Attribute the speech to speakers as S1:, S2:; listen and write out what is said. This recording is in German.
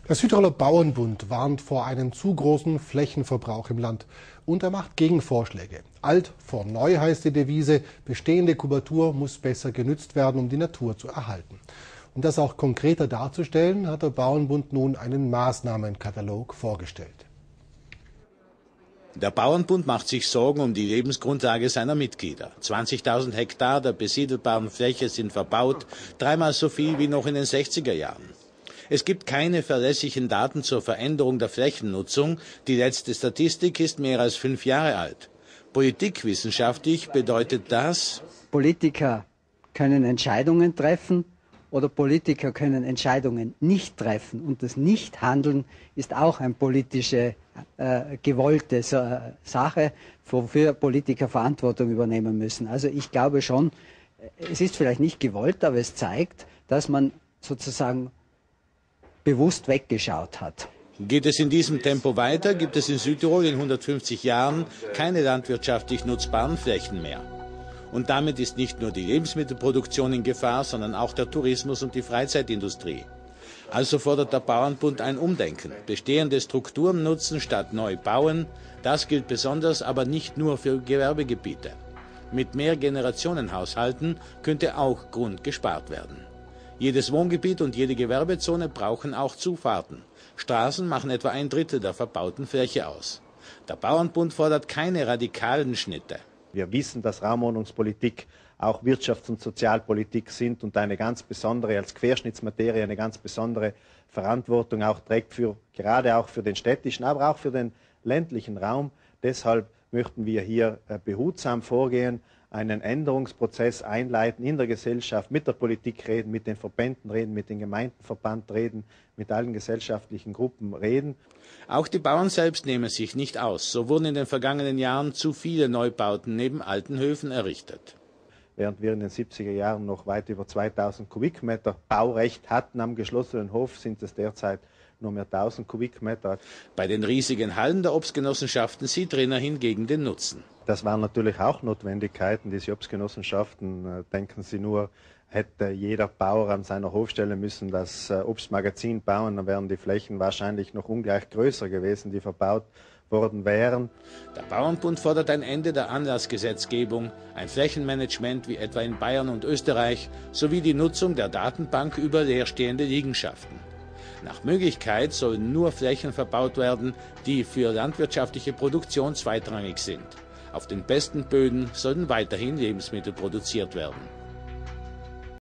S1: Der Südtiroler Bauernbund warnt vor einem zu großen Flächenverbrauch im Land und er macht Gegenvorschläge. Alt vor neu heißt die Devise, bestehende Kubatur muss besser genützt werden, um die Natur zu erhalten. Um das auch konkreter darzustellen, hat der Bauernbund nun einen Maßnahmenkatalog vorgestellt.
S2: Der Bauernbund macht sich Sorgen um die Lebensgrundlage seiner Mitglieder. 20.000 Hektar der besiedelbaren Fläche sind verbaut, dreimal so viel wie noch in den 60er Jahren. Es gibt keine verlässlichen Daten zur Veränderung der Flächennutzung. Die letzte Statistik ist mehr als 5 Jahre alt. Politikwissenschaftlich bedeutet das:
S3: Politiker können Entscheidungen treffen oder Politiker können Entscheidungen nicht treffen. Und das Nichthandeln ist auch eine politische gewollte Sache, wofür Politiker Verantwortung übernehmen müssen. Also ich glaube schon, es ist vielleicht nicht gewollt, aber es zeigt, dass man sozusagen bewusst weggeschaut hat.
S2: Geht es in diesem Tempo weiter, gibt es in Südtirol in 150 Jahren keine landwirtschaftlich nutzbaren Flächen mehr. Und damit ist nicht nur die Lebensmittelproduktion in Gefahr, sondern auch der Tourismus und die Freizeitindustrie. Also fordert der Bauernbund ein Umdenken. Bestehende Strukturen nutzen statt neu bauen. Das gilt besonders, aber nicht nur für Gewerbegebiete. Mit Mehrgenerationenhaushalten könnte auch Grund gespart werden. Jedes Wohngebiet und jede Gewerbezone brauchen auch Zufahrten. Straßen machen etwa 1/3 der verbauten Fläche aus. Der Bauernbund fordert keine radikalen Schnitte.
S4: Wir wissen, dass Raumordnungspolitik auch Wirtschafts- und Sozialpolitik sind und eine ganz besondere, als Querschnittsmaterie eine ganz besondere Verantwortung auch trägt, gerade auch für den städtischen, aber auch für den ländlichen Raum. Deshalb möchten wir hier behutsam vorgehen, einen Änderungsprozess einleiten in der Gesellschaft, mit der Politik reden, mit den Verbänden reden, mit den Gemeindenverband reden, mit allen gesellschaftlichen Gruppen reden.
S2: Auch die Bauern selbst nehmen sich nicht aus. So wurden in den vergangenen Jahren zu viele Neubauten neben alten Höfen errichtet.
S4: Während wir in den 70er Jahren noch weit über 2000 Kubikmeter Baurecht hatten am geschlossenen Hof, sind es derzeit nur mehr 1000 Kubikmeter.
S2: Bei den riesigen Hallen der Obstgenossenschaften sieht Renner hingegen den Nutzen.
S4: Das waren natürlich auch Notwendigkeiten, diese Obstgenossenschaften. Denken Sie nur, hätte jeder Bauer an seiner Hofstelle müssen das Obstmagazin bauen, dann wären die Flächen wahrscheinlich noch ungleich größer gewesen, die verbaut worden wären.
S2: Der Bauernbund fordert ein Ende der Anlassgesetzgebung, ein Flächenmanagement wie etwa in Bayern und Österreich, sowie die Nutzung der Datenbank über leerstehende Liegenschaften. Nach Möglichkeit sollen nur Flächen verbaut werden, die für landwirtschaftliche Produktion zweitrangig sind. Auf den besten Böden sollen weiterhin Lebensmittel produziert werden.